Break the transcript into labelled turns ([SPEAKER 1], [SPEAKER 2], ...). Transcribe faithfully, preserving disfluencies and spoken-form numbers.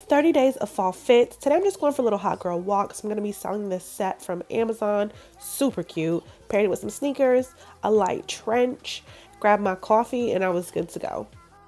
[SPEAKER 1] thirty days of fall fits. Today I'm just going for a little hot girl walk. So I'm going to be selling this set from Amazon. Super cute. Paired it with some sneakers, a light trench, grabbed my coffee, and I was good to go.